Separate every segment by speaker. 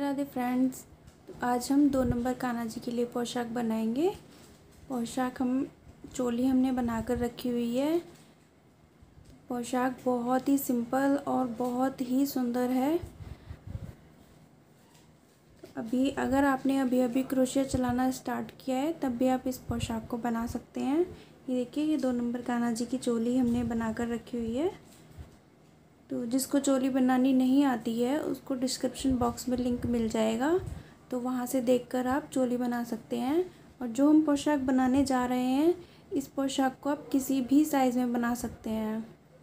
Speaker 1: Radhe friends. तो आज हम 2 नंबर कान्हा जी के लिए पोशाक बनाएंगे। पोशाक चोली हमने बनाकर रखी हुई है। पोशाक बहुत ही सिंपल और बहुत ही सुंदर है। तो अगर आपने अभी क्रोशिया चलाना स्टार्ट किया है तब भी आप इस पोशाक को बना सकते हैं। ये देखिए, ये 2 नंबर कान्हा जी की चोली हमने बनाकर रखी हुई है। तो जिसको चोली बनानी नहीं आती है उसको डिस्क्रिप्शन बॉक्स में लिंक मिल जाएगा, तो वहाँ से देखकर आप चोली बना सकते हैं। और जो हम पोशाक बनाने जा रहे हैं, इस पोशाक को आप किसी भी साइज़ में बना सकते हैं।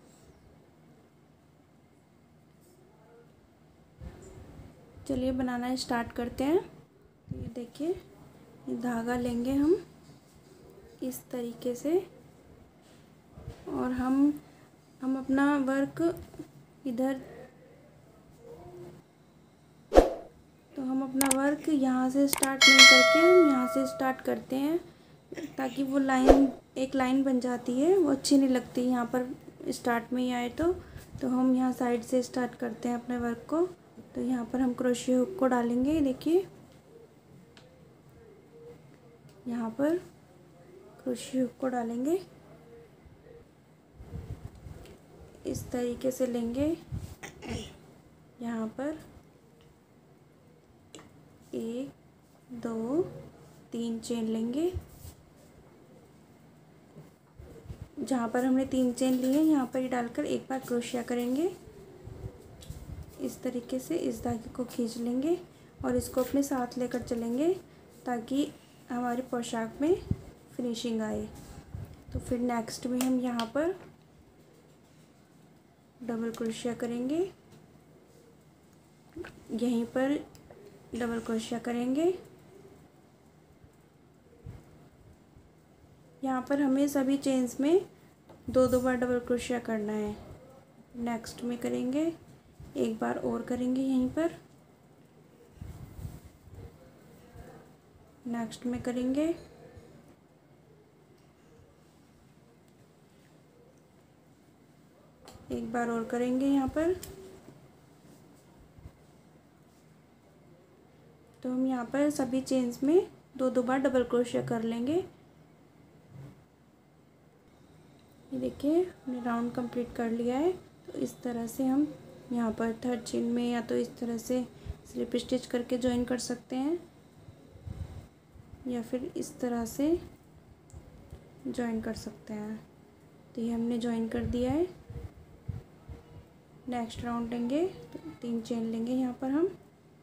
Speaker 1: चलिए बनाना स्टार्ट करते हैं। तो ये देखिए, ये धागा लेंगे हम इस तरीके से, और हम अपना वर्क इधर, तो हम अपना वर्क यहाँ से स्टार्ट नहीं करके हम यहाँ से स्टार्ट करते हैं, ताकि वो एक लाइन बन जाती है, वो अच्छी नहीं लगती यहाँ पर स्टार्ट में ही आए तो हम यहाँ साइड से स्टार्ट करते हैं अपने वर्क को। तो यहाँ पर हम क्रोशिया हुक को डालेंगे। देखिए, यहाँ पर क्रोशिया हुक को डालेंगे, इस तरीके से लेंगे। यहाँ पर 1 2 3 चेन लेंगे। जहाँ पर हमने 3 चेन लिए हैं यहाँ पर ही डालकर एक बार क्रोशिया करेंगे। इस तरीके से इस धागे को खींच लेंगे और इसको अपने साथ लेकर चलेंगे, ताकि हमारी पोशाक में फिनिशिंग आए। तो फिर नेक्स्ट में हम यहाँ पर डबल क्रोशिया करेंगे, यहीं पर डबल क्रोशिया करेंगे। यहाँ पर हमें सभी चेन्स में 2 बार डबल क्रोशिया करना है। नेक्स्ट में करेंगे, एक बार और करेंगे यहीं पर, नेक्स्ट में करेंगे, एक बार और करेंगे यहाँ पर। तो हम यहाँ पर सभी चेन्स में 2 बार डबल क्रोशिया कर लेंगे। ये देखिए, हमने राउंड कंप्लीट कर लिया है। तो इस तरह से हम यहाँ पर थर्ड चेन में या तो इस तरह से स्लिप स्टिच करके ज्वाइन कर सकते हैं, या फिर इस तरह से ज्वाइन कर सकते हैं। तो ये हमने ज्वाइन कर दिया है। नेक्स्ट राउंड लेंगे तो 3 चेन लेंगे यहाँ पर हम,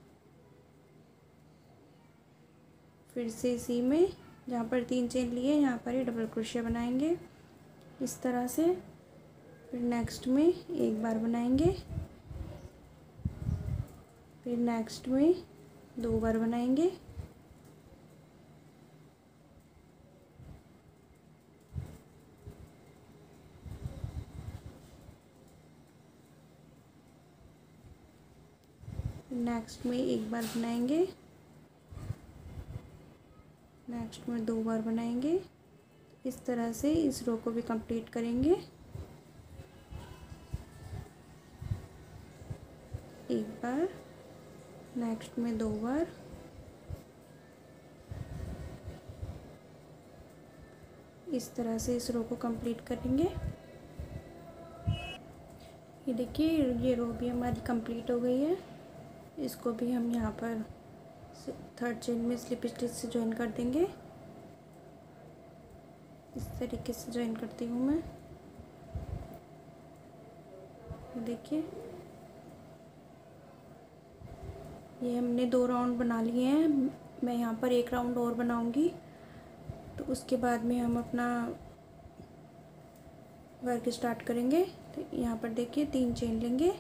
Speaker 1: फिर से इसी में जहाँ पर 3 चेन लिए यहाँ पर ही डबल क्रोशिया बनाएंगे इस तरह से। फिर नेक्स्ट में एक बार बनाएंगे, फिर नेक्स्ट में 2 बार बनाएंगे, नेक्स्ट में एक बार बनाएंगे, नेक्स्ट में 2 बार बनाएंगे। इस तरह से इस रो को भी कंप्लीट करेंगे। एक बार, नेक्स्ट में 2 बार, इस तरह से इस रो को कंप्लीट करेंगे। ये देखिए, ये रो भी हमारी कंप्लीट हो गई है। इसको भी हम यहाँ पर थर्ड चेन में स्लिप स्टिच से ज्वाइन कर देंगे। इस तरीके से ज्वाइन करती हूँ मैं। देखिए, ये हमने 2 राउंड बना लिए हैं। मैं यहाँ पर 1 राउंड और बनाऊंगी, तो उसके बाद में हम अपना वर्क स्टार्ट करेंगे। तो यहाँ पर देखिए, 3 चेन लेंगे।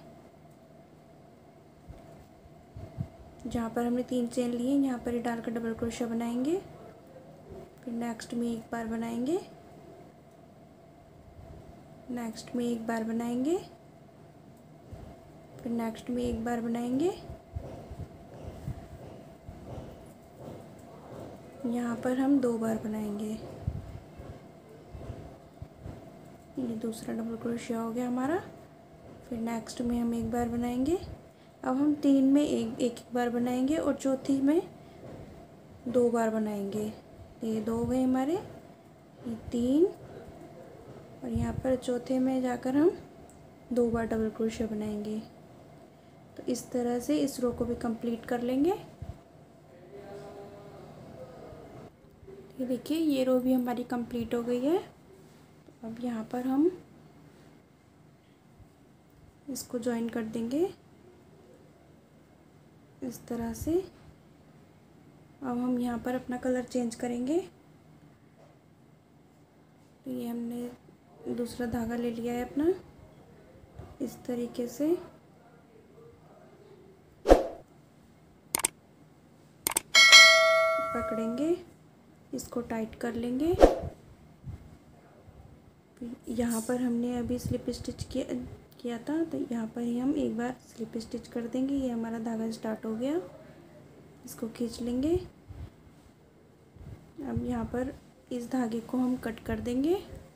Speaker 1: जहाँ पर हमने 3 चेन लिए यहाँ पर ही डालकर डबल क्रोशिया बनाएंगे। फिर नेक्स्ट में एक बार बनाएंगे, नेक्स्ट में एक बार बनाएंगे, फिर नेक्स्ट में एक बार बनाएंगे। यहाँ पर हम 2 बार बनाएंगे। ये दूसरा डबल क्रोशिया हो गया हमारा। फिर नेक्स्ट में हम एक बार बनाएंगे, अब हम 3 में एक बार बनाएंगे और चौथी में 2 बार बनाएंगे। ये 2 हो गए हमारे, ये 3, और यहाँ पर चौथे में जाकर हम 2 बार डबल क्रोशिया बनाएंगे। तो इस तरह से इस रो को भी कंप्लीट कर लेंगे। ये देखिए ये रो भी हमारी कंप्लीट हो गई है। तो अब यहाँ पर हम इसको ज्वाइन कर देंगे इस तरह से। अब हम यहाँ पर अपना कलर चेंज करेंगे। तो ये हमने दूसरा धागा ले लिया है अपना, इस तरीके से पकड़ेंगे, इसको टाइट कर लेंगे। यहाँ पर हमने अभी स्लिप स्टिच किया था, तो यहाँ पर ही हम एक बार स्लिप स्टिच कर देंगे। ये हमारा धागा स्टार्ट हो गया, इसको खींच लेंगे। अब यहाँ पर इस धागे को हम कट कर देंगे।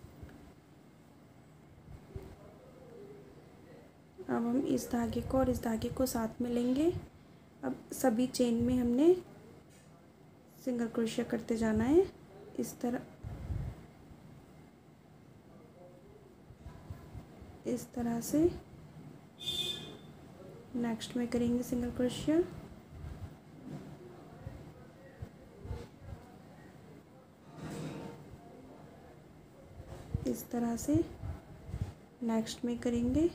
Speaker 1: अब हम इस धागे को और इस धागे को साथ में लेंगे। अब सभी चेन में हमने सिंगल क्रोशिया करते जाना है इस तरह से। नेक्स्ट में करेंगे सिंगल क्रोशिया। इस तरह से नेक्स्ट में करेंगे।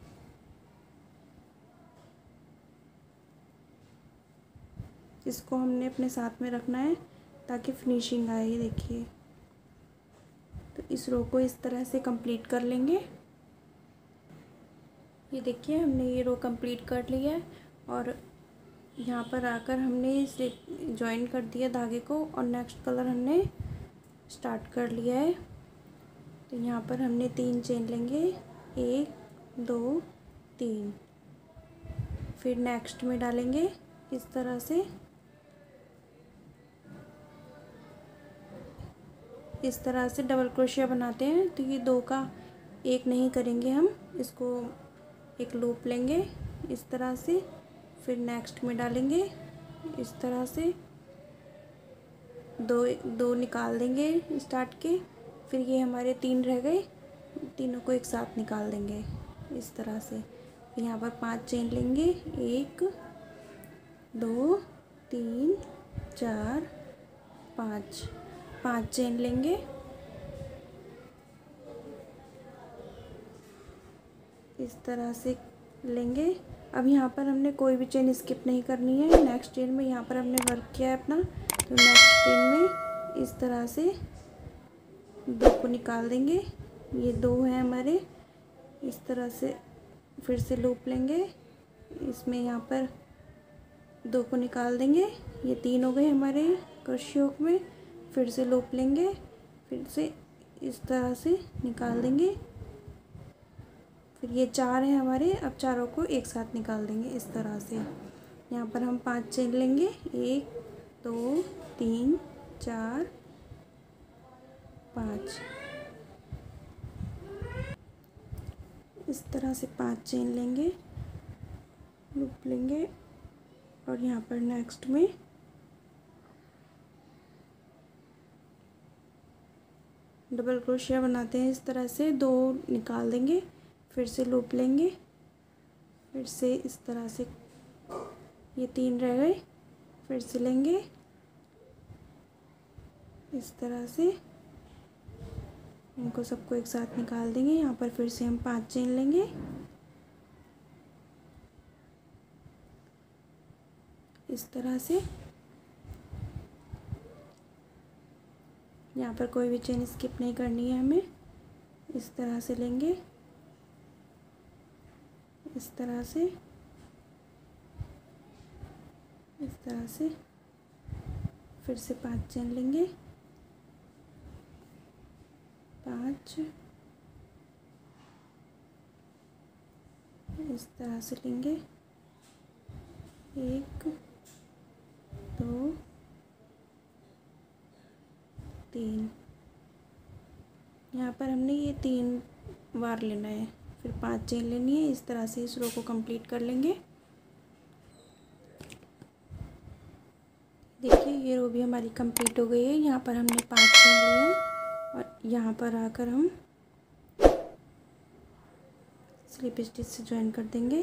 Speaker 1: इसको हमने अपने साथ में रखना है ताकि फिनिशिंग आए। ये देखिए, तो इस रो को इस तरह से कंप्लीट कर लेंगे। ये देखिए हमने ये रो कंप्लीट कर लिया है और यहाँ पर आकर हमने इसे ज्वाइन कर दिया धागे को और नेक्स्ट कलर हमने स्टार्ट कर लिया है। तो यहाँ पर हमने 3 चेन लेंगे, 1 2 3, फिर नेक्स्ट में डालेंगे इस तरह से। इस तरह से डबल क्रोशिया बनाते हैं। तो ये 2 का 1 नहीं करेंगे हम, इसको एक लूप लेंगे इस तरह से, फिर नेक्स्ट में डालेंगे इस तरह से, 2 निकाल देंगे स्टार्ट के। फिर ये हमारे 3 रह गए, तीनों को एक साथ निकाल देंगे इस तरह से। फिर यहाँ पर 5 चेन लेंगे, 1 2 3 4 5 चेन लेंगे। इस तरह से लेंगे। अब यहाँ पर हमने कोई भी चेन स्किप नहीं करनी है। नेक्स्ट चेन में यहाँ पर हमने वर्क किया है अपना, तो नेक्स्ट चेन में इस तरह से 2 को निकाल देंगे। ये 2 हैं हमारे, इस तरह से फिर से लूप लेंगे, इसमें यहाँ पर 2 को निकाल देंगे। ये 3 हो गए हमारे क्रोशिया हुक में। फिर से लूप लेंगे, फिर से इस तरह से निकाल देंगे। फिर ये 4 हैं हमारे, अब चारों को एक साथ निकाल देंगे इस तरह से। यहाँ पर हम 5 चेन लेंगे, 1 2 3 4 5, इस तरह से 5 चेन लेंगे, लूप लेंगे और यहाँ पर नेक्स्ट में डबल क्रोशिया बनाते हैं इस तरह से। 2 निकाल देंगे, फिर से लूप लेंगे, फिर से इस तरह से, ये 3 रह गए, फिर से लेंगे इस तरह से, इनको सबको एक साथ निकाल देंगे। यहाँ पर फिर से हम 5 चेन लेंगे, इस तरह से। यहाँ पर कोई भी चेन स्किप नहीं करनी है हमें। इस तरह से लेंगे, इस तरह से, इस तरह से, फिर से 5 चेन लेंगे, 5, इस तरह से लेंगे, 1 2 3। यहाँ पर हमने ये 3 बार लेना है, फिर 5 चेन लेनी है। इस तरह से इस रो को कंप्लीट कर लेंगे। देखिए ये रो भी हमारी कंप्लीट हो गई है। यहाँ पर हमने 5 चेन लिए हैं और यहाँ पर आकर हम स्लिप स्टिच से ज्वाइन कर देंगे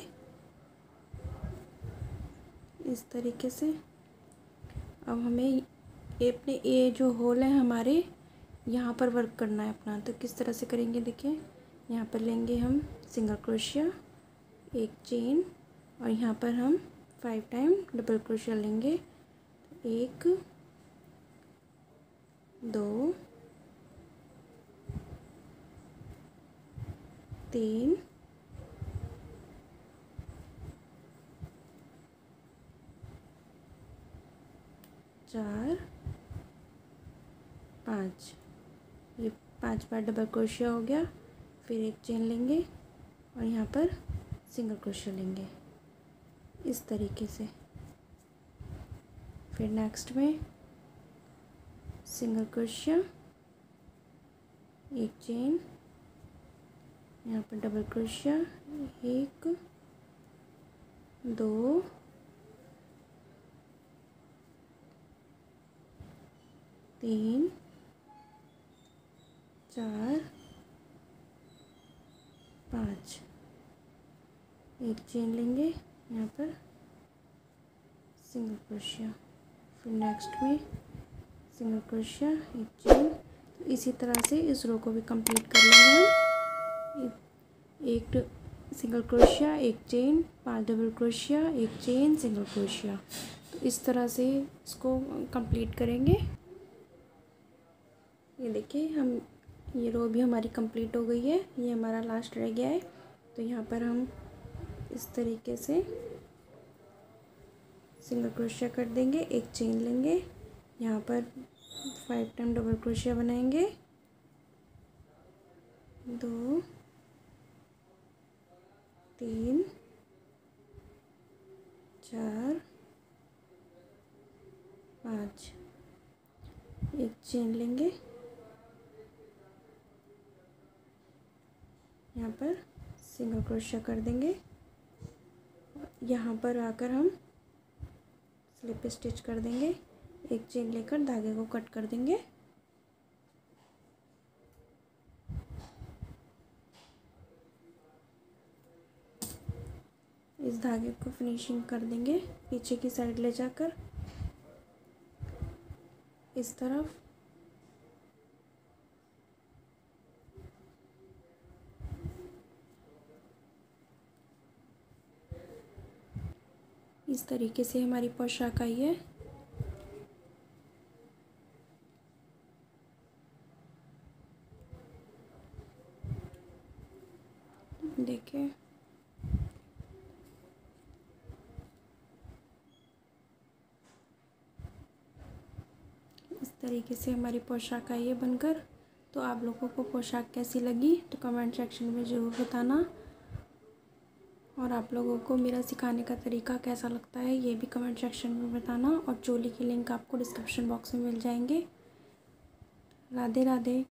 Speaker 1: इस तरीके से। अब हमें अपने ये जो होल है हमारे यहाँ पर वर्क करना है अपना, तो किस तरह से करेंगे देखिए। यहाँ पर लेंगे हम सिंगल क्रोशिया, एक चेन और यहाँ पर हम 5 टाइम डबल क्रोशिया लेंगे। 1 2 3 4 5, ये 5 बार डबल क्रोशिया हो गया। फिर एक चेन लेंगे और यहाँ पर सिंगल क्रोशिया लेंगे इस तरीके से। फिर नेक्स्ट में सिंगल क्रोशिया, एक चेन, यहाँ पर डबल क्रोशिया, 1 2 3 4 5, एक चेन लेंगे यहाँ पर सिंगल क्रोशिया। फिर नेक्स्ट में सिंगल क्रोशिया, एक चेन। तो इसी तरह से इस रो को भी कंप्लीट कर लेंगे हम। एक सिंगल क्रोशिया, एक चेन, 5 डबल क्रोशिया, एक चेन, सिंगल क्रोशिया। तो इस तरह से इसको कंप्लीट करेंगे। ये देखिए हम ये रो भी हमारी कंप्लीट हो गई है। ये हमारा लास्ट रह गया है। तो यहाँ पर हम इस तरीके से सिंगल क्रोशिया कर देंगे, एक चेन लेंगे, यहाँ पर 5 टाइम डबल क्रोशिया बनाएंगे, 2 3 4 5, एक चेन लेंगे, यहाँ पर सिंगल क्रोशिया कर देंगे। यहाँ पर आकर हम स्लिप स्टिच कर देंगे, एक चेन लेकर धागे को कट कर देंगे। इस धागे को फिनिशिंग कर देंगे पीछे की साइड ले जाकर इस तरफ। इस तरीके से हमारी पोशाक आई है। देखिए इस तरीके से हमारी पोशाक आई है बनकर। तो आप लोगों को पोशाक कैसी लगी तो कमेंट सेक्शन में ज़रूर बताना, और आप लोगों को मेरा सिखाने का तरीका कैसा लगता है ये भी कमेंट सेक्शन में बताना। और चोली की लिंक आपको डिस्क्रिप्शन बॉक्स में मिल जाएंगे। राधे राधे।